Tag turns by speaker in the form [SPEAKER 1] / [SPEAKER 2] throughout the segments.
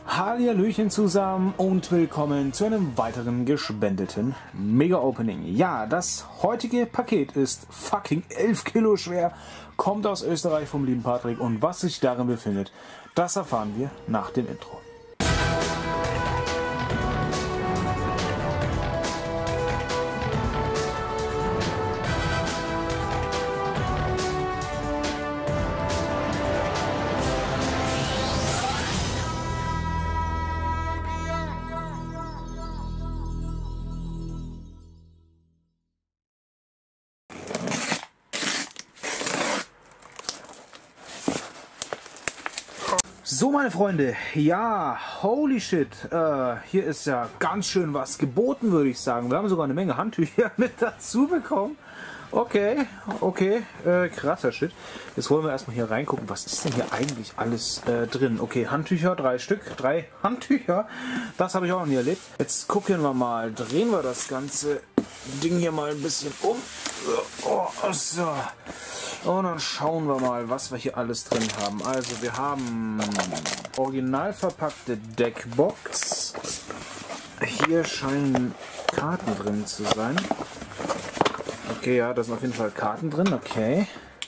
[SPEAKER 1] Hallihallöchen zusammen und willkommen zu einem weiteren gespendeten Mega-Opening. Ja, das heutige Paket ist fucking 11 Kilo schwer, kommt aus Österreich vom lieben Patrick und was sich darin befindet, das erfahren wir nach dem Intro. So, meine Freunde, ja, holy shit, hier ist ja ganz schön was geboten, würde ich sagen. Wir haben sogar eine Menge Handtücher mit dazu bekommen. Okay, krasser Shit. Jetzt wollen wir erstmal hier reingucken, was ist denn hier eigentlich alles drin. Okay, Handtücher, 3 Stück, 3 Handtücher, das habe ich auch noch nie erlebt. Jetzt gucken wir mal, drehen wir das ganze Ding hier mal ein bisschen um. Oh, so. Und dann schauen wir mal, was wir hier alles drin haben. Also wir haben original verpackte Deckbox. Hier scheinen Karten drin zu sein. Okay, ja, da sind auf jeden Fall Karten drin. Okay.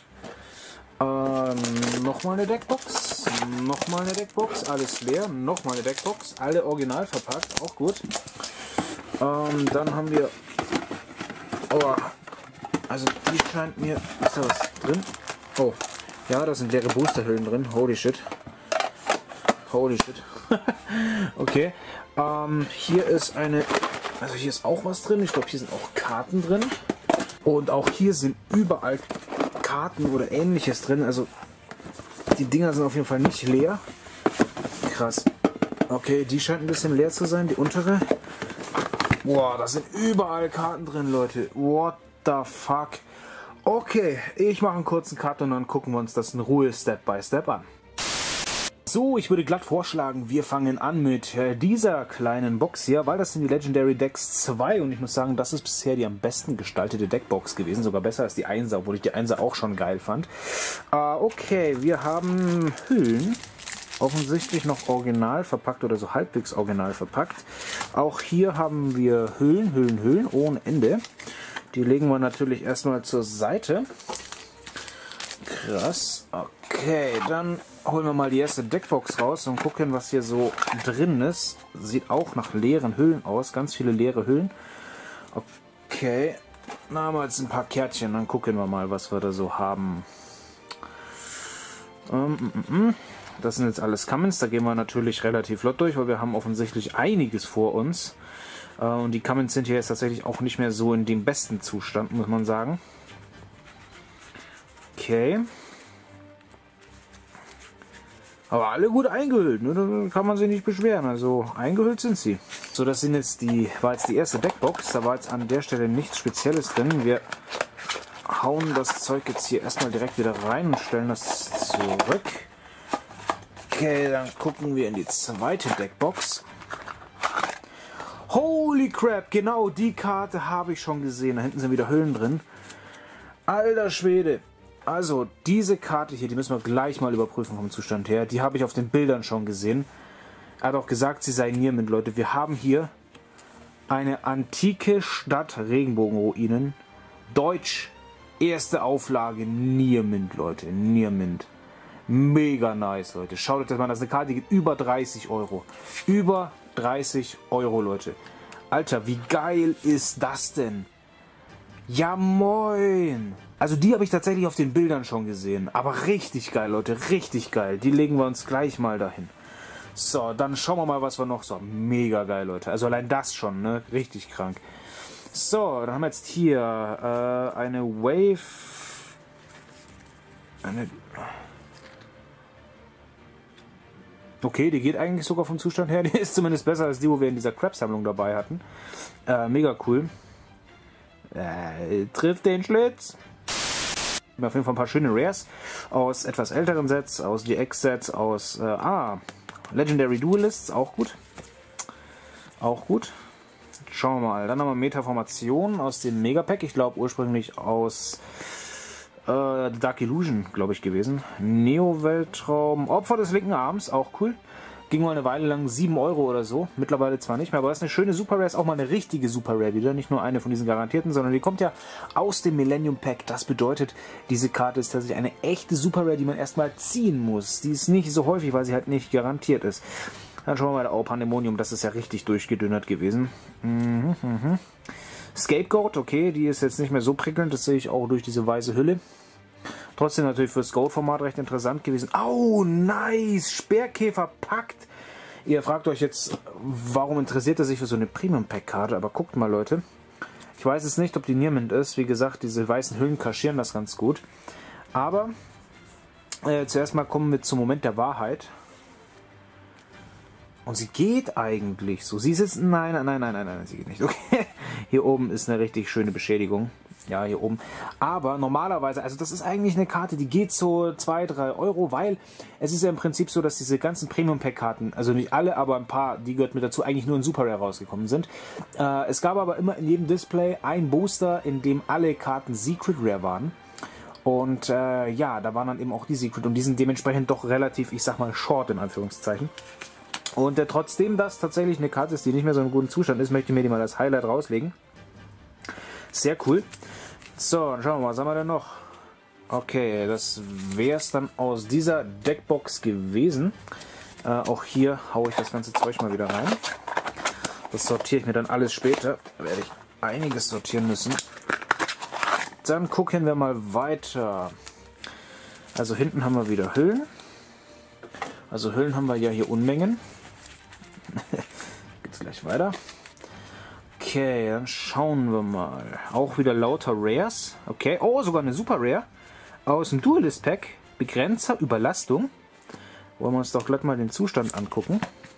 [SPEAKER 1] Nochmal eine Deckbox. Nochmal eine Deckbox. Alles leer. Nochmal eine Deckbox. Alle original verpackt. Auch gut. Dann haben wir... Oh, also die scheint mir... Ist da was drin? Oh, ja, da sind leere Boosterhüllen drin. Holy shit. Holy shit. Okay. Hier ist eine... Also hier ist auch was drin. Ich glaube, hier sind auch Karten drin. Und auch hier sind überall Karten oder Ähnliches drin. Also die Dinger sind auf jeden Fall nicht leer. Krass. Okay, die scheint ein bisschen leer zu sein. Die untere. Boah, da sind überall Karten drin, Leute. What the fuck? Okay, ich mache einen kurzen Cut und dann gucken wir uns das in Ruhe Step by Step an. So, ich würde glatt vorschlagen, wir fangen an mit dieser kleinen Box hier, weil das sind die Legendary Decks 2 und ich muss sagen, das ist bisher die am besten gestaltete Deckbox gewesen, sogar besser als die 1er, obwohl ich die 1er auch schon geil fand. Okay, wir haben Hüllen, offensichtlich noch original verpackt oder so halbwegs original verpackt. Auch hier haben wir Hüllen ohne Ende. Die legen wir natürlich erstmal zur Seite. Krass. Okay, dann holen wir mal die erste Deckbox raus und gucken, was hier so drin ist. Sieht auch nach leeren Hüllen aus. Ganz viele leere Hüllen. Okay, dann haben wir jetzt ein paar Kärtchen. Dann gucken wir mal, was wir da so haben. Das sind jetzt alles Commons. Da gehen wir natürlich relativ flott durch, weil wir haben offensichtlich einiges vor uns. Und die Commons sind hier jetzt tatsächlich auch nicht mehr so in dem besten Zustand, muss man sagen. Okay. Aber alle gut eingehüllt, ne? Da kann man sich nicht beschweren. Also eingehüllt sind sie. So, das sind jetzt war jetzt die erste Deckbox. Da war jetzt an der Stelle nichts Spezielles drin. Wir hauen das Zeug jetzt hier erstmal direkt wieder rein und stellen das zurück. Okay, dann gucken wir in die zweite Deckbox. Holy crap, genau die Karte habe ich schon gesehen. Da hinten sind wieder Hüllen drin. Alter Schwede. Also, diese Karte hier, die müssen wir gleich mal überprüfen vom Zustand her. Die habe ich auf den Bildern schon gesehen. Er hat auch gesagt, sie sei Niermint, Leute. Wir haben hier eine antike Stadt Regenbogenruinen. Deutsch, erste Auflage, Niermint, Leute. Niermint. Mega nice, Leute. Schaut euch das mal an. Das ist eine Karte, die geht über 30 Euro. Über 30 Euro, Leute. Alter, wie geil ist das denn? Ja, moin! Also die habe ich tatsächlich auf den Bildern schon gesehen. Aber richtig geil, Leute. Richtig geil. Die legen wir uns gleich mal dahin. So, dann schauen wir mal, was wir noch so haben. Mega geil, Leute. Also allein das schon, ne? Richtig krank. So, dann haben wir jetzt hier eine Wave... Okay, die geht eigentlich sogar vom Zustand her. Die ist zumindest besser als die, wo wir in dieser Crab-Sammlung dabei hatten. Mega cool. Trifft den Schlitz. Auf jeden Fall ein paar schöne Rares aus etwas älteren Sets, aus GX-Sets, aus Legendary Duelists, auch gut. Auch gut. Schauen wir mal. Dann haben wir Meta-Formation aus dem Megapack. Ich glaube ursprünglich aus Dark Illusion, glaube ich, gewesen. Neo-Weltraum, Opfer des linken Arms, auch cool. Ging mal eine Weile lang 7 Euro oder so. Mittlerweile zwar nicht mehr, aber das ist eine schöne Super Rare. Ist auch mal eine richtige Super Rare wieder. Nicht nur eine von diesen garantierten, sondern die kommt ja aus dem Millennium Pack. Das bedeutet, diese Karte ist tatsächlich eine echte Super Rare, die man erstmal ziehen muss. Die ist nicht so häufig, weil sie halt nicht garantiert ist. Dann schauen wir mal, oh, Pandemonium, das ist ja richtig durchgedünnert gewesen. Scapegoat, okay, die ist jetzt nicht mehr so prickelnd. Das sehe ich auch durch diese weiße Hülle. Trotzdem natürlich fürs Gold-Format recht interessant gewesen. Oh, nice! Speerkäfer packt. Ihr fragt euch jetzt, warum interessiert er sich für so eine Premium-Pack-Karte? Aber guckt mal, Leute. Ich weiß jetzt nicht, ob die Niemand ist. Wie gesagt, diese weißen Hüllen kaschieren das ganz gut. Aber zuerst mal kommen wir zum Moment der Wahrheit. Und sie geht eigentlich so. Sie ist jetzt... Nein, sie geht nicht. Okay. Hier oben ist eine richtig schöne Beschädigung. Ja, hier oben. Aber normalerweise, also das ist eigentlich eine Karte, die geht so 2, 3 Euro, weil es ist ja im Prinzip so, dass diese ganzen Premium-Pack-Karten, also nicht alle, aber ein paar, die gehört mit dazu, eigentlich nur in Super Rare rausgekommen sind. Es gab aber immer in jedem Display ein Booster, in dem alle Karten Secret Rare waren. Und ja, da waren dann eben auch die Secret und die sind dementsprechend doch relativ, ich sag mal, short in Anführungszeichen. Und trotzdem das tatsächlich eine Karte ist, die nicht mehr so in gutem Zustand ist, möchte ich mir die mal als Highlight rauslegen. Sehr cool. So, dann schauen wir mal, was haben wir denn noch? Okay, das wäre es dann aus dieser Deckbox gewesen. Auch hier haue ich das ganze Zeug mal wieder rein. Das sortiere ich mir dann alles später. Da werde ich einiges sortieren müssen. Dann gucken wir mal weiter. Also hinten haben wir wieder Hüllen. Also Hüllen haben wir ja hier Unmengen. Geht's gleich weiter. Okay, dann schauen wir mal. Auch wieder lauter Rares. Okay, oh, sogar eine Super Rare. Aus dem Duelist Pack. Begrenzer Überlastung. Wollen wir uns doch gleich mal den Zustand angucken.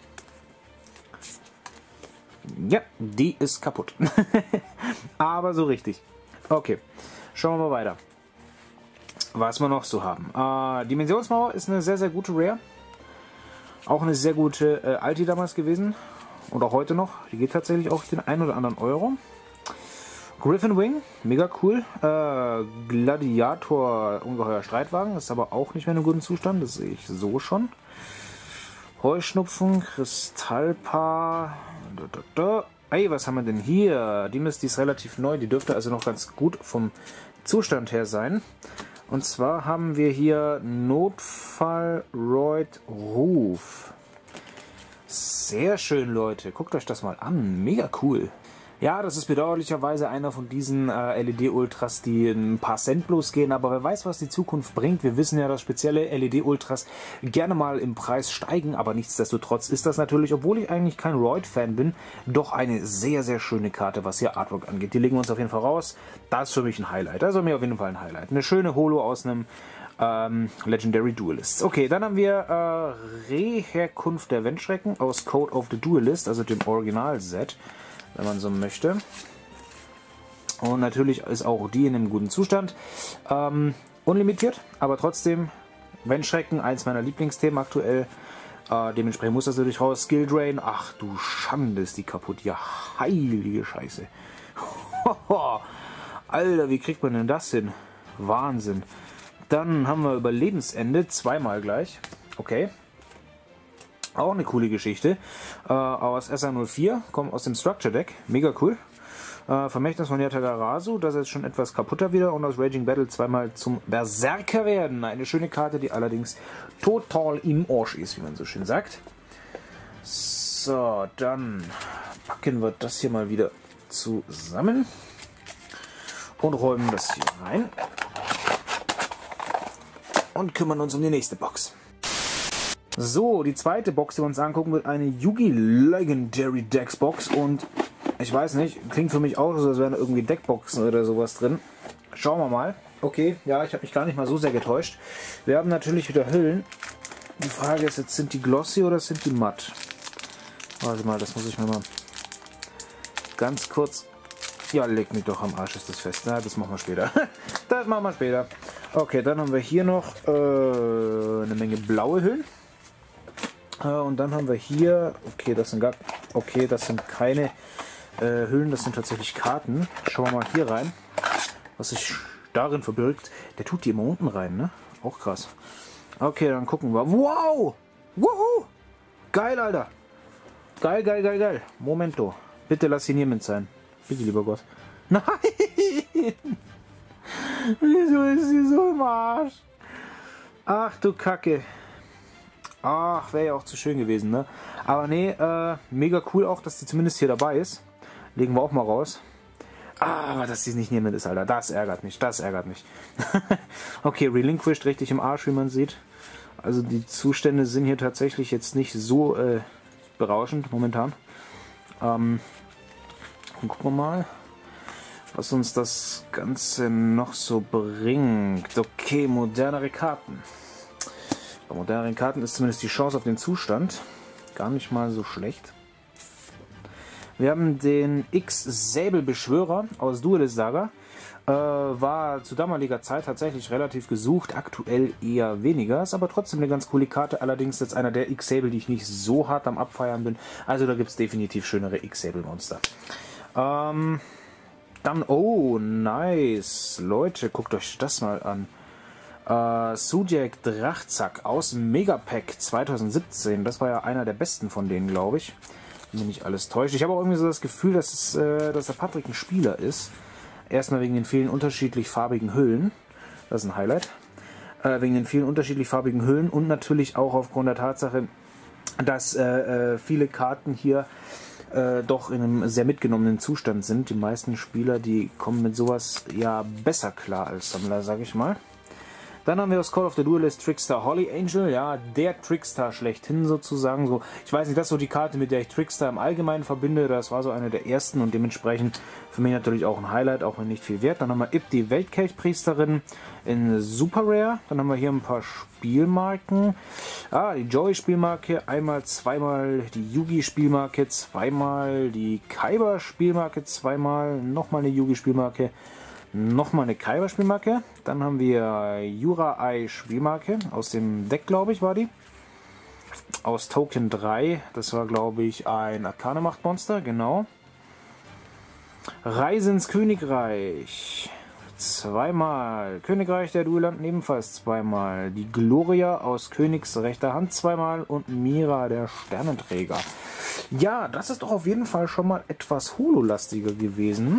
[SPEAKER 1] Ja, die ist kaputt. Aber so richtig. Okay, schauen wir mal weiter. Was wir noch so haben. Dimensionsmauer ist eine sehr, sehr gute Rare. Auch eine sehr gute Alti damals gewesen. Und auch heute noch. Die geht tatsächlich auch den 1 oder anderen Euro. Griffin Wing, mega cool. Gladiator, ungeheuer Streitwagen. Ist aber auch nicht mehr in einem guten Zustand. Das sehe ich so schon. Heuschnupfen, Kristallpaar. Ey, was haben wir denn hier? Die ist relativ neu. Die dürfte also noch ganz gut vom Zustand her sein. Und zwar haben wir hier Notfall Royd Ruf. Sehr schön, Leute. Guckt euch das mal an. Mega cool. Ja, das ist bedauerlicherweise einer von diesen LED-Ultras, die ein paar Cent bloß gehen, aber wer weiß, was die Zukunft bringt. Wir wissen ja, dass spezielle LED-Ultras gerne mal im Preis steigen, aber nichtsdestotrotz ist das natürlich, obwohl ich eigentlich kein Royd-Fan bin, doch eine sehr, sehr schöne Karte, was hier Artwork angeht. Die legen wir uns auf jeden Fall raus. Das ist für mich ein Highlight. Also mir auf jeden Fall ein Highlight. Eine schöne Holo aus einem Legendary Duelists. Okay, dann haben wir Reherkunft der Wendschrecken aus Code of the Duelist, also dem Original-Set, wenn man so möchte. Und natürlich ist auch die in einem guten Zustand. Unlimitiert, aber trotzdem Wendschrecken, eins meiner Lieblingsthemen aktuell. Dementsprechend muss das natürlich raus. Skill Drain, ach du Schande, ist die kaputt. Ja, heilige Scheiße. Alter, wie kriegt man denn das hin? Wahnsinn. Dann haben wir Überlebensende, zweimal gleich. Okay. Auch eine coole Geschichte. Aus SA04, kommt aus dem Structure Deck. Mega cool. Vermächtnis von Yatagarasu, das ist jetzt schon etwas kaputter wieder. Und aus Raging Battle zweimal zum Berserker werden. Eine schöne Karte, die allerdings total im Arsch ist, wie man so schön sagt. So, dann packen wir das hier mal wieder zusammen. Und räumen das hier rein. Und kümmern uns um die nächste Box. So, die zweite Box, die wir uns angucken, wird eine Yu-Gi Legendary Decks Box. Und ich weiß nicht, klingt für mich auch so, als wären irgendwie Deckboxen oder sowas drin. Schauen wir mal. Okay, ja, ich habe mich gar nicht mal so sehr getäuscht. Wir haben natürlich wieder Hüllen. Die Frage ist jetzt, sind die glossy oder sind die matt? Warte mal, das muss ich mir mal ganz kurz... Ja, leg mich doch am Arsch, ist das fest. Na, das machen wir später. Das machen wir später. Okay, dann haben wir hier noch eine Menge blaue Hüllen. Und dann haben wir hier, okay, das sind keine Hüllen, das sind tatsächlich Karten. Schauen wir mal hier rein, was sich darin verbirgt. Der tut die immer unten rein, ne? Auch krass. Okay, dann gucken wir. Wow! Woohoo! Geil, Alter. Geil, geil, geil, geil. Momento. Bitte lass ihn hiermit sein. Bitte, lieber Gott. Nein! Wieso ist sie so im Arsch? Ach du Kacke. Ach, wäre ja auch zu schön gewesen, ne? Aber nee, mega cool auch, dass die zumindest hier dabei ist. Legen wir auch mal raus. Aber dass sie nicht nehmen ist, Alter. Das ärgert mich, das ärgert mich. Okay, relinquished, richtig im Arsch, wie man sieht. Also die Zustände sind hier tatsächlich jetzt nicht so berauschend momentan. Und gucken wir mal, was uns das Ganze noch so bringt. Okay, modernere Karten. Bei moderneren Karten ist zumindest die Chance auf den Zustand gar nicht mal so schlecht. Wir haben den X-Säbelbeschwörer aus Duelist Saga. War zu damaliger Zeit tatsächlich relativ gesucht, aktuell eher weniger. Ist aber trotzdem eine ganz coole Karte. Allerdings jetzt einer der X-Säbel, die ich nicht so hart am Abfeiern bin. Also da gibt es definitiv schönere X-Säbel-Monster. Dann, oh, nice. Leute, guckt euch das mal an. Sujek Drachzack aus Megapack 2017. Das war ja einer der besten von denen, glaube ich. Wenn mich nicht alles täuscht. Ich habe auch irgendwie so das Gefühl, dass der Patrick ein Spieler ist. Erstmal wegen den vielen unterschiedlich farbigen Hüllen. Das ist ein Highlight. Wegen den vielen unterschiedlich farbigen Hüllen und natürlich auch aufgrund der Tatsache, dass viele Karten hier doch in einem sehr mitgenommenen Zustand sind. Die meisten Spieler, die kommen mit sowas ja besser klar als Sammler, sage ich mal. Dann haben wir aus Call of the Duelist Trickster Holly Angel, ja, der Trickster schlechthin sozusagen. So, ich weiß nicht, das ist so die Karte, mit der ich Trickster im Allgemeinen verbinde. Das war so eine der ersten und dementsprechend für mich natürlich auch ein Highlight, auch wenn nicht viel wert. Dann haben wir Ip, die Weltkelchpriesterin in Super Rare. Dann haben wir hier ein paar Spielmarken. Die Joey Spielmarke, einmal, zweimal die Yugi Spielmarke, zweimal die Kaiba Spielmarke, zweimal nochmal eine Yugi Spielmarke. Nochmal eine Kaiba-Spielmarke. Dann haben wir Jura-Ei Spielmarke. Aus dem Deck, glaube ich, war die. Aus Token 3. Das war, glaube ich, ein Arkane-Macht-Monster. Genau. Reise ins Königreich. Zweimal. Königreich der Duellanten ebenfalls zweimal. Die Gloria aus Königs rechter Hand zweimal. Und Mira, der Sternenträger. Ja, das ist doch auf jeden Fall schon mal etwas hololastiger gewesen.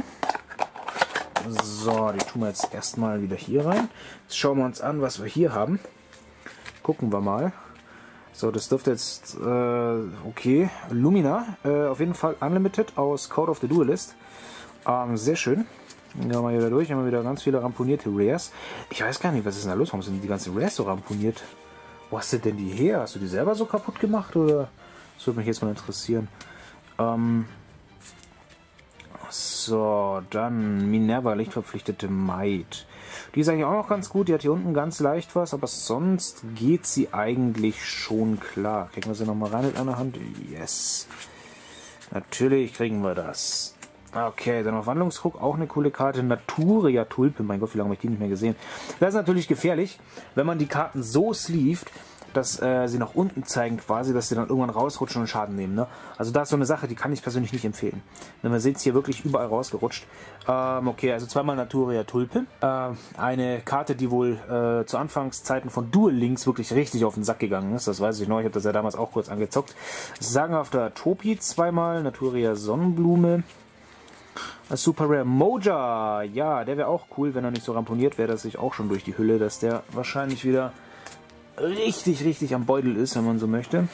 [SPEAKER 1] So, die tun wir jetzt erstmal wieder hier rein. Jetzt schauen wir uns an, was wir hier haben. Gucken wir mal. So, das dürfte jetzt, okay. Lumina, auf jeden Fall Unlimited aus Code of the Duelist. Sehr schön. Dann gehen wir mal wieder durch. Haben wir wieder ganz viele ramponierte Rares. Ich weiß gar nicht, was ist denn da los? Warum sind die ganzen Rares so ramponiert? Wo hast du denn die her? Hast du die selber so kaputt gemacht? Oder? Das würde mich jetzt mal interessieren. So, dann Minerva, lichtverpflichtete Maid. Die ist eigentlich auch noch ganz gut. Die hat hier unten ganz leicht was, aber sonst geht sie eigentlich schon klar. Kriegen wir sie nochmal rein mit einer Hand? Yes. Natürlich kriegen wir das. Okay, dann auf Wandlungsdruck auch eine coole Karte. Naturia Tulpe. Mein Gott, wie lange habe ich die nicht mehr gesehen? Das ist natürlich gefährlich, wenn man die Karten so sleeved, dass sie nach unten zeigen quasi, dass sie dann irgendwann rausrutschen und Schaden nehmen. Ne? Also da ist so eine Sache, die kann ich persönlich nicht empfehlen. Denn man sieht es hier wirklich überall rausgerutscht. Okay, also zweimal Naturia Tulpe. Eine Karte, die wohl zu Anfangszeiten von Duel Links wirklich richtig auf den Sack gegangen ist. Das weiß ich noch, ich habe das ja damals auch kurz angezockt. Sagenhafter Topi zweimal, Naturia Sonnenblume. Super Rare Moja. Ja, der wäre auch cool, wenn er nicht so ramponiert wäre, dass ich auch schon durch die Hülle, dass der wahrscheinlich wieder richtig am Beutel ist, wenn man so möchte.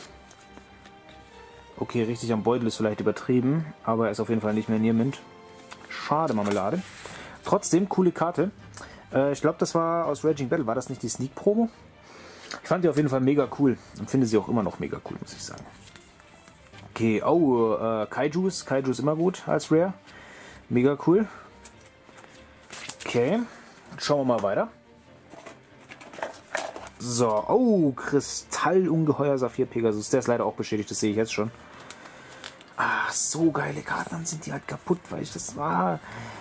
[SPEAKER 1] Okay, richtig am Beutel ist vielleicht übertrieben, aber er ist auf jeden Fall nicht mehr Niermint. Schade Marmelade. Trotzdem, coole Karte. Ich glaube, das war aus Raging Battle. War das nicht die Sneak Promo? Ich fand die auf jeden Fall mega cool und finde sie auch immer noch mega cool, muss ich sagen. Okay, oh, Kaijus. Kaiju ist immer gut als Rare. Mega cool. Okay, schauen wir mal weiter. So, oh, Kristallungeheuer Saphir Pegasus. Der ist leider auch beschädigt, das sehe ich jetzt schon. Ach, so geile Karten, dann sind die halt kaputt, weil ich das war.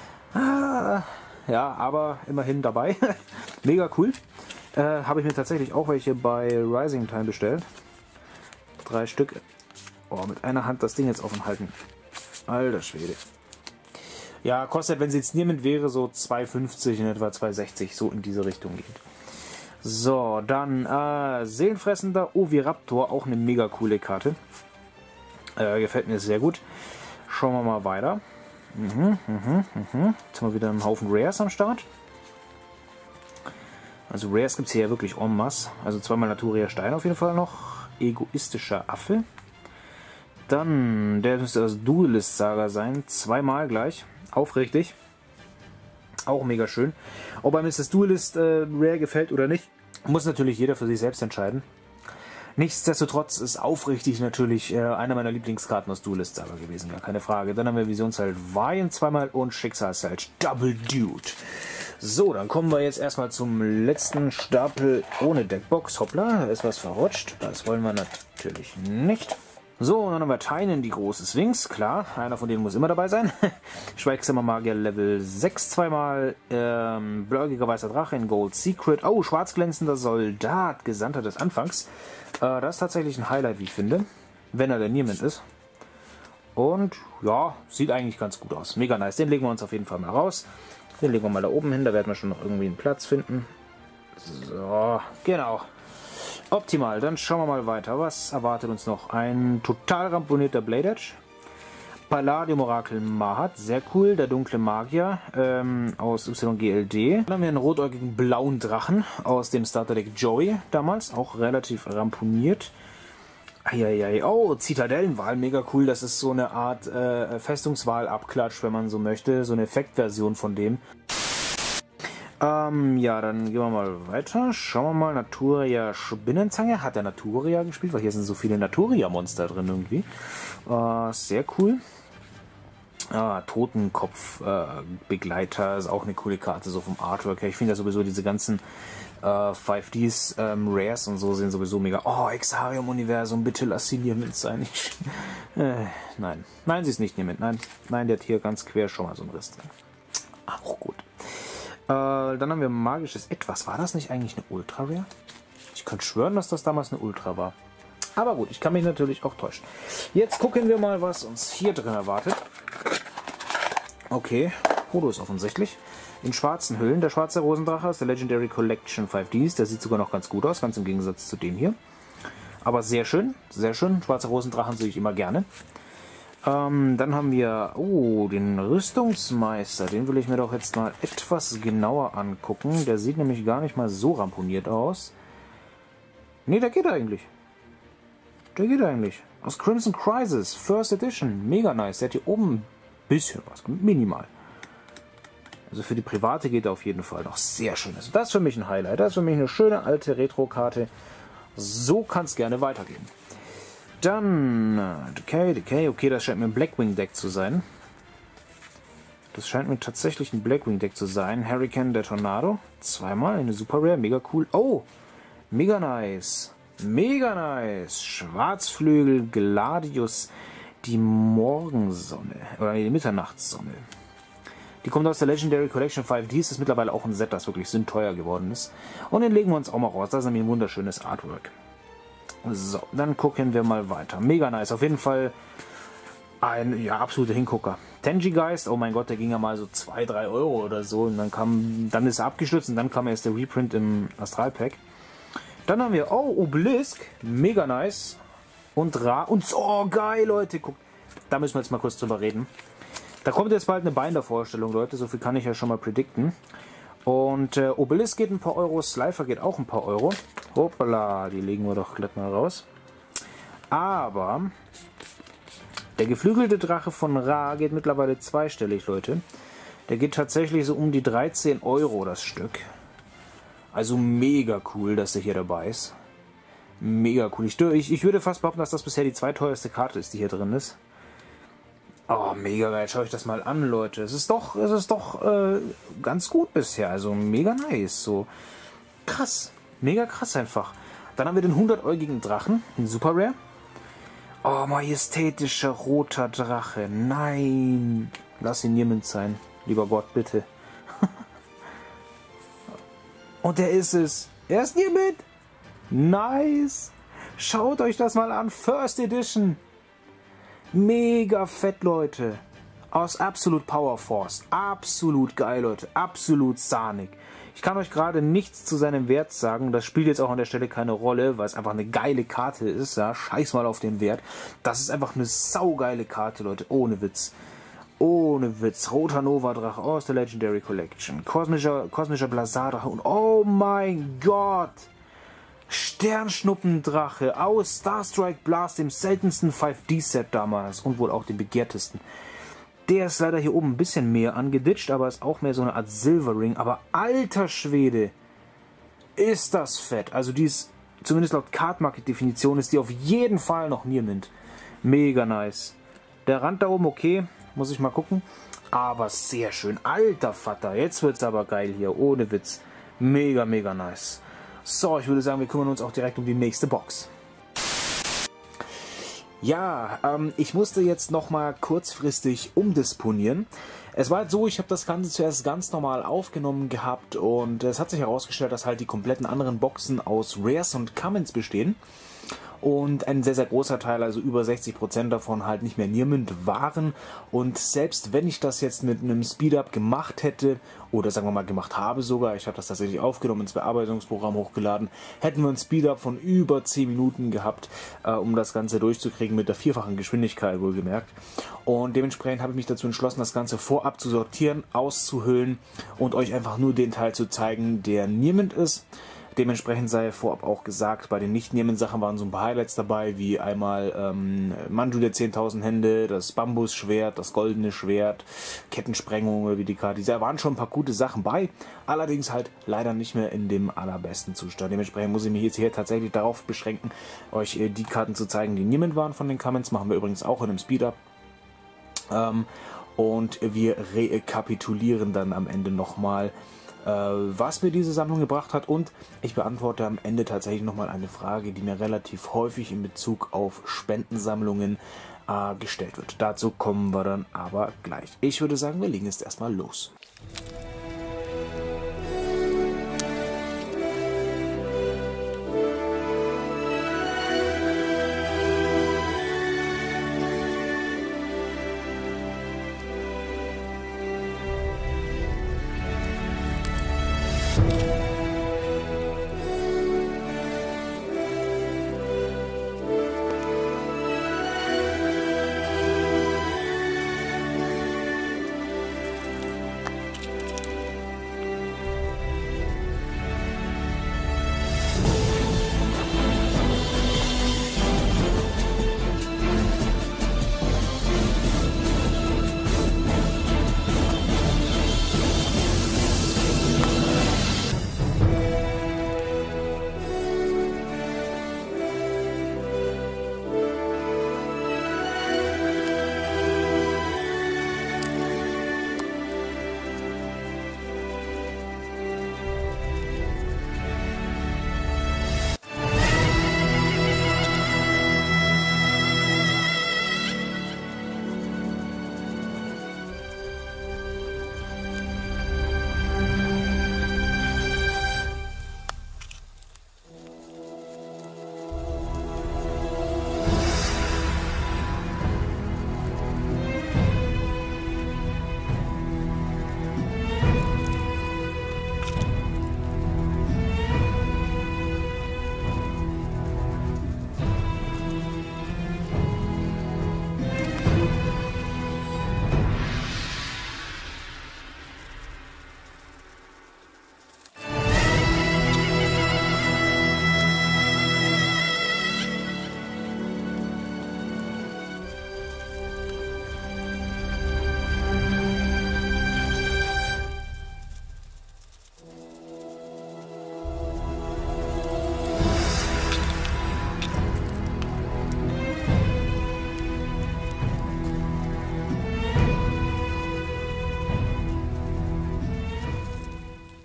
[SPEAKER 1] Ja, aber immerhin dabei. Mega cool. Habe ich mir tatsächlich auch welche bei Rising Time bestellt. 3 Stück. Oh, mit einer Hand das Ding jetzt offen halten. Alter Schwede. Ja, kostet, wenn sie jetzt Niermint wäre, so 2,50 in etwa 2,60, so in diese Richtung geht. So, dann Seelenfressender Oviraptor, auch eine mega coole Karte. Gefällt mir sehr gut. Schauen wir mal weiter. Jetzt haben wir wieder einen Haufen Rares am Start. Also Rares gibt es hier ja wirklich en masse. Also zweimal Naturia Stein auf jeden Fall noch. Egoistischer Affe. Dann, der müsste das Duelist-Saga sein. Zweimal gleich. Aufrichtig. Auch mega schön. Ob einem jetzt das Duelist Rare gefällt oder nicht, muss natürlich jeder für sich selbst entscheiden. Nichtsdestotrotz ist aufrichtig natürlich einer meiner Lieblingskarten aus Duelist Saga gewesen, gar keine Frage. Dann haben wir Visionsheld Vayne zweimal und Schicksalsheld Double Dude. So, dann kommen wir jetzt erstmal zum letzten Stapel ohne Deckbox. Hoppla, da ist was verrutscht. Das wollen wir natürlich nicht. So, und dann haben wir Tynan, die große Sphinx. Klar, einer von denen muss immer dabei sein. Schweigsamer Magier Level 6 zweimal. Blögiger weißer Drache in Gold Secret. Oh, schwarzglänzender Soldat, Gesandter des Anfangs. Das ist tatsächlich ein Highlight, wie ich finde. Wenn er denn niemand ist. Und ja, sieht eigentlich ganz gut aus. Mega nice. Den legen wir uns auf jeden Fall mal raus. Den legen wir mal da oben hin. Da werden wir schon noch irgendwie einen Platz finden. So, genau. Optimal, dann schauen wir mal weiter. Was erwartet uns noch? Ein total ramponierter Blade Edge. Palladium Orakel Mahat, sehr cool. Der dunkle Magier aus YGLD. Dann haben wir einen rotäugigen blauen Drachen aus dem Starterdeck Joey damals. Auch relativ ramponiert. Eieiei. Oh, Zitadellenwahl, mega cool. Das ist so eine Art Festungswahl-Abklatsch, wenn man so möchte. So eine Effektversion von dem. Ja, dann gehen wir mal weiter. Schauen wir mal. Naturia Spinnenzange. Hat der Naturia gespielt? Weil hier sind so viele Naturia-Monster drin irgendwie. Sehr cool. Totenkopf-Begleiter ist auch eine coole Karte, so vom Artwork her. Ich finde ja sowieso diese ganzen 5Ds, Rares und so sehen sowieso mega. Oh, Exarium-Universum, bitte lass sie hier mit sein. Nein. Nein, sie ist nicht hier mit. Nein, der hat hier ganz quer schon mal so einen Riss drin. Auch gut. Dann haben wir magisches Etwas. War das nicht eigentlich eine Ultra Rare? Ich könnte schwören, dass das damals eine Ultra war. Aber gut, ich kann mich natürlich auch täuschen. Jetzt gucken wir mal, was uns hier drin erwartet. Okay, Hodo ist offensichtlich. In schwarzen Hüllen. Der schwarze Rosendrache aus der Legendary Collection 5Ds. Der sieht sogar noch ganz gut aus, ganz im Gegensatz zu dem hier. Aber sehr schön, sehr schön. Schwarze Rosendrachen sehe ich immer gerne. Dann haben wir den Rüstungsmeister. Den will ich mir doch jetzt mal etwas genauer angucken. Der sieht nämlich gar nicht mal so ramponiert aus. Ne, der geht eigentlich. Der geht eigentlich. Aus Crimson Crisis, First Edition. Mega nice. Der hat hier oben ein bisschen was. Minimal. Also für die Private geht er auf jeden Fall noch sehr schön. Also das ist für mich ein Highlight. Das ist für mich eine schöne alte Retro-Karte. So kann es gerne weitergehen. Dann Decay. Okay, das scheint mir ein Blackwing-Deck zu sein. Das scheint mir tatsächlich ein Blackwing-Deck zu sein. Hurricane der Tornado. Zweimal, eine Super Rare, mega cool. Oh, mega nice. Mega nice. Schwarzflügel Gladius, die Morgensonne. Oder die Mitternachtssonne. Die kommt aus der Legendary Collection 5Ds. Ist mittlerweile auch ein Set, das wirklich sündteuer geworden ist. Und den legen wir uns auch mal raus. Das ist nämlich ein wunderschönes Artwork. So, dann gucken wir mal weiter. Mega nice. Auf jeden Fall ein absoluter Hingucker. Tenjigeist, oh mein Gott, der ging ja mal so 2-3 Euro oder so. Und dann ist er abgestürzt und dann kam erst der Reprint im Astralpack. Dann haben wir, Obelisk, mega nice. Und oh geil, Leute, guckt. Da müssen wir jetzt mal kurz drüber reden. Da kommt jetzt bald eine Binder-Vorstellung, Leute. So viel kann ich ja schon mal predikten. Und Obelisk geht ein paar Euro, Slifer geht auch ein paar Euro. Hoppala, die legen wir doch glatt mal raus. Aber der geflügelte Drache von Ra geht mittlerweile zweistellig, Leute. Der geht tatsächlich so um die 13 Euro das Stück. Also mega cool, dass der hier dabei ist. Mega cool. Ich würde fast behaupten, dass das bisher die zweiteuerste Karte ist, die hier drin ist. Oh, mega geil. Schaut euch das mal an, Leute. Es ist doch ganz gut bisher. Also mega nice. So krass. Mega krass einfach. Dann haben wir den 100-äugigen Drachen. Den Super Rare. Oh, majestätischer roter Drache. Nein. Lass ihn niemand sein. Lieber Gott, bitte. Und der ist es. Er ist niemand. Nice. Schaut euch das mal an. First Edition. Mega fett, Leute. Aus Absolute Power Force. Absolut geil, Leute. Absolut sahnig. Ich kann euch gerade nichts zu seinem Wert sagen. Das spielt jetzt auch an der Stelle keine Rolle, weil es einfach eine geile Karte ist. Ja, scheiß mal auf den Wert. Das ist einfach eine saugeile Karte, Leute. Ohne Witz. Ohne Witz. Roter Nova-Drache aus der Legendary Collection. Kosmischer Blazar-Drache. Und oh mein Gott! Sternschnuppendrache aus Starstrike Blast, dem seltensten 5D-Set damals. Und wohl auch dem begehrtesten. Der ist leider hier oben ein bisschen mehr angeditscht, aber ist auch mehr so eine Art Silvering. Aber alter Schwede, ist das fett. Also die ist, zumindest laut Card Market Definition, ist die auf jeden Fall noch Niermint. Mega nice. Der Rand da oben okay, muss ich mal gucken. Aber sehr schön. Alter Vater, jetzt wird's aber geil hier, ohne Witz. Mega, mega nice. So, ich würde sagen, wir kümmern uns auch direkt um die nächste Box. Ja, ich musste jetzt nochmal kurzfristig umdisponieren. Es war halt so, ich habe das Ganze zuerst ganz normal aufgenommen gehabt und es hat sich herausgestellt, dass halt die kompletten anderen Boxen aus Rares und Commons bestehen. Und ein sehr, sehr großer Teil, also über 60% davon halt nicht mehr Niermint waren. Und selbst wenn ich das jetzt mit einem Speed-Up gemacht hätte, oder sagen wir mal gemacht habe sogar, ich habe das tatsächlich aufgenommen, ins Bearbeitungsprogramm hochgeladen, hätten wir ein Speed-Up von über 10 Minuten gehabt, um das Ganze durchzukriegen mit der 4-fachen Geschwindigkeit, wohlgemerkt. Und dementsprechend habe ich mich dazu entschlossen, das Ganze vorab zu sortieren, auszuhüllen und euch einfach nur den Teil zu zeigen, der Niermint ist. Dementsprechend sei vorab auch gesagt, bei den Nicht-Niermint-Sachen waren so ein paar Highlights dabei, wie einmal Manju der 10.000 Hände, das Bambusschwert, das goldene Schwert, Kettensprengung, wie die Karte. Da waren schon ein paar gute Sachen bei, allerdings halt leider nicht mehr in dem allerbesten Zustand. Dementsprechend muss ich mich jetzt hier tatsächlich darauf beschränken, euch die Karten zu zeigen, die Niermint waren von den Commons. Machen wir übrigens auch in einem Speed-Up. Und wir rekapitulieren dann am Ende nochmal, was mir diese Sammlung gebracht hat, und ich beantworte am Ende tatsächlich nochmal eine Frage, die mir relativ häufig in Bezug auf Spendensammlungen gestellt wird. Dazu kommen wir dann aber gleich. Ich würde sagen, wir legen jetzt erstmal los.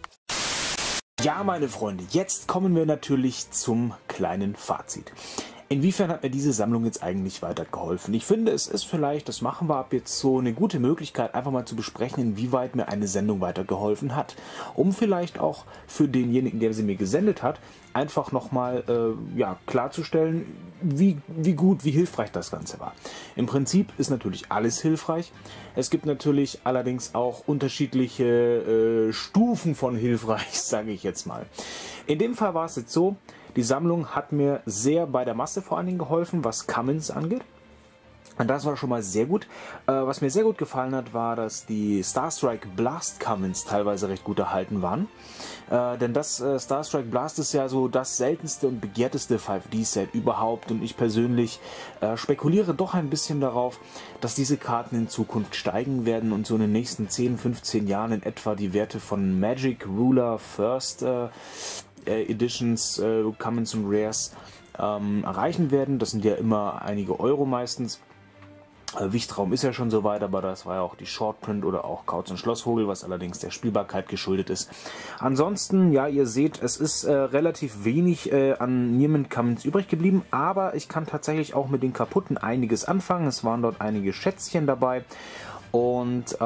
[SPEAKER 1] Ja, meine Freunde, jetzt kommen wir natürlich zum kleinen Fazit. Inwiefern hat mir diese Sammlung jetzt eigentlich weitergeholfen? Ich finde, es ist vielleicht, das machen wir ab jetzt so, eine gute Möglichkeit, einfach mal zu besprechen, inwieweit mir eine Sendung weitergeholfen hat. Um vielleicht auch für denjenigen, der sie mir gesendet hat, einfach nochmal ja, klarzustellen, wie gut, wie hilfreich das Ganze war. Im Prinzip ist natürlich alles hilfreich. Es gibt natürlich allerdings auch unterschiedliche Stufen von hilfreich, sage ich jetzt mal. In dem Fall war es jetzt so, die Sammlung hat mir sehr bei der Masse vor allen Dingen geholfen, was Cummins angeht. Und das war schon mal sehr gut. Was mir sehr gut gefallen hat, war, dass die Starstrike Blast Cummins teilweise recht gut erhalten waren. Denn das Starstrike Blast ist ja so das seltenste und begehrteste 5D-Set überhaupt. Und ich persönlich spekuliere doch ein bisschen darauf, dass diese Karten in Zukunft steigen werden und so in den nächsten 10, 15 Jahren in etwa die Werte von Magic, Ruler, First Editions, Cummins und Rares erreichen werden. Das sind ja immer einige Euro meistens. Wichtraum ist ja schon so weit, aber das war ja auch die Shortprint oder auch Kauz und Schlossvogel, was allerdings der Spielbarkeit geschuldet ist. Ansonsten, ja, ihr seht, es ist relativ wenig an Neiman Cummins übrig geblieben, aber ich kann tatsächlich auch mit den kaputten einiges anfangen. Es waren dort einige Schätzchen dabei und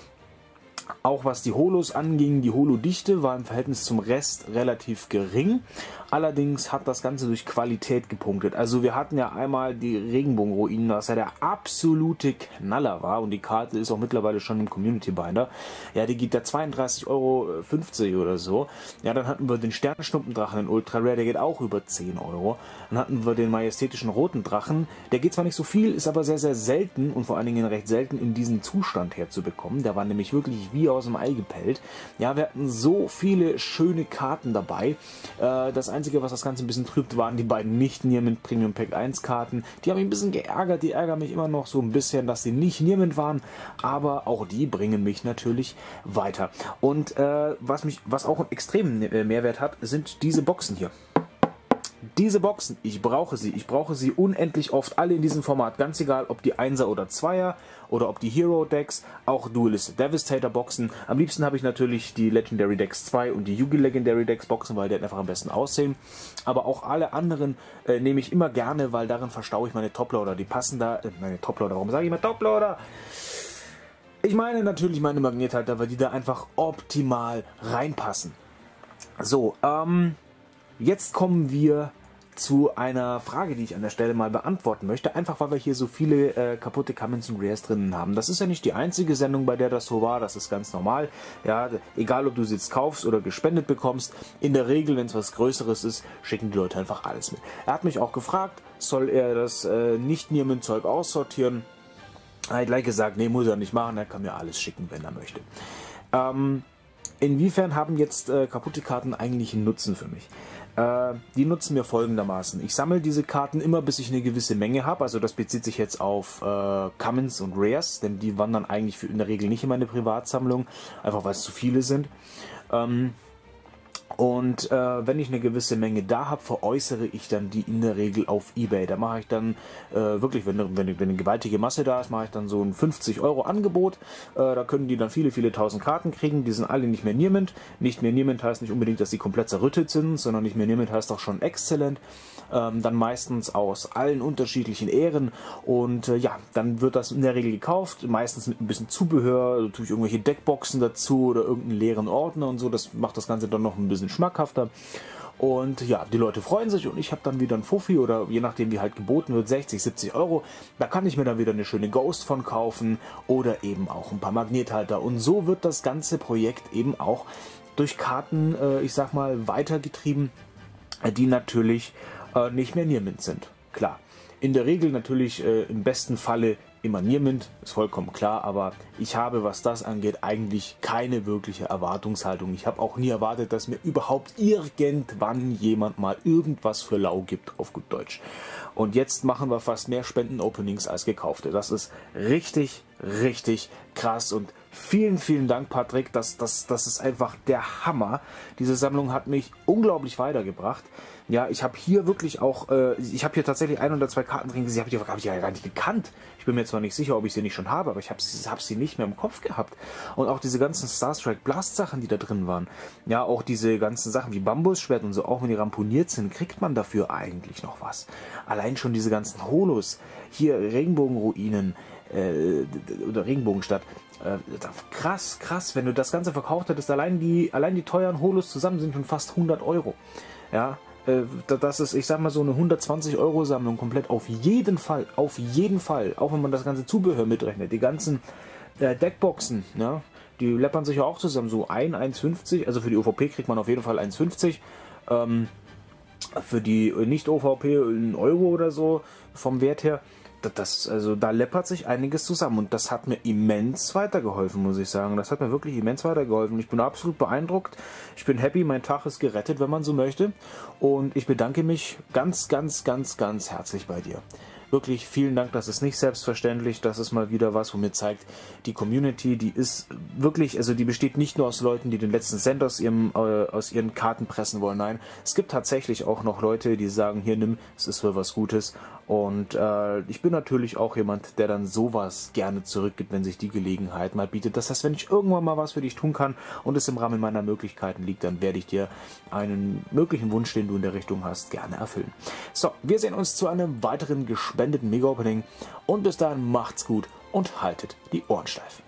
[SPEAKER 1] auch was die Holos anging, die Holodichte war im Verhältnis zum Rest relativ gering. Allerdings hat das Ganze durch Qualität gepunktet. Also wir hatten ja einmal die Regenbogenruinen, was ja der absolute Knaller war. Und die Karte ist auch mittlerweile schon im Community Binder. Ja, die geht da 32,50 € oder so. Ja, dann hatten wir den Sternschnuppendrachen in Ultra Rare, der geht auch über 10 €. Dann hatten wir den majestätischen roten Drachen. Der geht zwar nicht so viel, ist aber sehr, sehr selten und vor allen Dingen recht selten in diesem Zustand herzubekommen. Der war nämlich wirklich wie aus dem Ei gepellt. Ja, wir hatten so viele schöne Karten dabei. Das Einzige, was das Ganze ein bisschen trübt, waren die beiden nicht-Neiman Premium Pack 1 Karten. Die haben mich ein bisschen geärgert, die ärgern mich immer noch so ein bisschen, dass sie nicht Neiman waren, aber auch die bringen mich natürlich weiter. Und was auch einen extremen Mehrwert hat, sind diese Boxen hier. Diese Boxen, ich brauche sie unendlich oft, alle in diesem Format, ganz egal, ob die 1er oder 2er oder ob die Hero Decks, auch Duelist Devastator Boxen. Am liebsten habe ich natürlich die Legendary Decks 2 und die Yu-Gi Legendary Decks Boxen, weil die einfach am besten aussehen. Aber auch alle anderen nehme ich immer gerne, weil darin verstaue ich meine Toploader, die passen da, meine Toploader, warum sage ich mal Toploader? Ich meine natürlich meine Magnethalter, weil die da einfach optimal reinpassen. So, jetzt kommen wir zu einer Frage, die ich an der Stelle mal beantworten möchte, einfach weil wir hier so viele kaputte Cummins und Rares drinnen haben. Das ist ja nicht die einzige Sendung, bei der das so war, das ist ganz normal. Ja, egal ob du sie jetzt kaufst oder gespendet bekommst, in der Regel, wenn es was Größeres ist, schicken die Leute einfach alles mit. Er hat mich auch gefragt, soll er das Nicht-Neiman-Zeug aussortieren? Er hat gleich gesagt, nee, muss er nicht machen, er kann mir alles schicken, wenn er möchte. Inwiefern haben jetzt kaputte Karten eigentlich einen Nutzen für mich? Die nutzen mir folgendermaßen. Ich sammle diese Karten immer, bis ich eine gewisse Menge habe. Also das bezieht sich jetzt auf Cummins und Rares, denn die wandern eigentlich in der Regel nicht in meine Privatsammlung, einfach weil es zu viele sind. Und wenn ich eine gewisse Menge da habe, veräußere ich dann die in der Regel auf eBay. Da mache ich dann wirklich, wenn eine gewaltige Masse da ist, mache ich dann so ein 50 € Angebot. Da können die dann viele, viele tausend Karten kriegen. Die sind alle nicht mehr Neiman. Nicht mehr Neiman heißt nicht unbedingt, dass sie komplett zerrüttet sind, sondern nicht mehr Neiman heißt auch schon exzellent. Dann meistens aus allen unterschiedlichen Ähren. Und ja, dann wird das in der Regel gekauft. Meistens mit ein bisschen Zubehör. Also tue ich irgendwelche Deckboxen dazu oder irgendeinen leeren Ordner und so. Das macht das Ganze dann noch ein bisschen schmackhafter. Und ja, die Leute freuen sich und ich habe dann wieder ein Fuffi oder je nachdem wie halt geboten wird, 60, 70 €. Da kann ich mir dann wieder eine schöne Ghost von kaufen oder eben auch ein paar Magnethalter. Und so wird das ganze Projekt eben auch durch Karten, ich sag mal, weitergetrieben, die natürlich nicht mehr Neiman sind. Klar, in der Regel natürlich im besten Falle immer Neiman, ist vollkommen klar, aber ich habe, was das angeht, eigentlich keine wirkliche Erwartungshaltung. Ich habe auch nie erwartet, dass mir überhaupt irgendwann jemand mal irgendwas für lau gibt, auf gut Deutsch. Und jetzt machen wir fast mehr Spenden-Openings als gekaufte. Das ist richtig, richtig krass und Vielen, vielen Dank, Patrick. Das ist einfach der Hammer. Diese Sammlung hat mich unglaublich weitergebracht. Ja, ich habe hier wirklich auch, ich habe hier tatsächlich 1 oder 2 Karten drin gesehen, die habe ich ja gar nicht gekannt. Ich bin mir zwar nicht sicher, ob ich sie nicht schon habe, aber ich habe sie nicht mehr im Kopf gehabt. Und auch diese ganzen Star Strike Blast Sachen, die da drin waren. Ja, auch diese ganzen Sachen wie Bambusschwert und so, auch wenn die ramponiert sind, kriegt man dafür eigentlich noch was. Allein schon diese ganzen Holos, hier Regenbogenruinen, oder Regenbogenstadt. Krass, krass, wenn du das Ganze verkauft hättest, allein die teuren Holos zusammen sind schon fast 100 Euro. Ja, das ist, ich sag mal, so eine 120 € Sammlung komplett auf jeden Fall, auch wenn man das ganze Zubehör mitrechnet, die ganzen Deckboxen, ja, die läppern sich ja auch zusammen, so 1,50, also für die OVP kriegt man auf jeden Fall 1,50, für die Nicht-OVP 1 Euro oder so vom Wert her. Also da läppert sich einiges zusammen und das hat mir immens weitergeholfen, muss ich sagen. Das hat mir wirklich immens weitergeholfen. Ich bin absolut beeindruckt. Ich bin happy, mein Tag ist gerettet, wenn man so möchte. Und ich bedanke mich ganz, ganz, ganz, ganz herzlich bei dir. Wirklich vielen Dank, das ist nicht selbstverständlich, das ist mal wieder was, wo mir zeigt, die Community, die ist wirklich, also die besteht nicht nur aus Leuten, die den letzten Cent aus ihren Karten pressen wollen, nein, es gibt tatsächlich auch noch Leute, die sagen, hier nimm, es ist für was Gutes und ich bin natürlich auch jemand, der dann sowas gerne zurückgibt, wenn sich die Gelegenheit mal bietet. Das heißt, wenn ich irgendwann mal was für dich tun kann und es im Rahmen meiner Möglichkeiten liegt, dann werde ich dir einen möglichen Wunsch, den du in der Richtung hast, gerne erfüllen. So, wir sehen uns zu einem weiteren gespendeten Mega-Opening und bis dahin macht's gut und haltet die Ohren steif.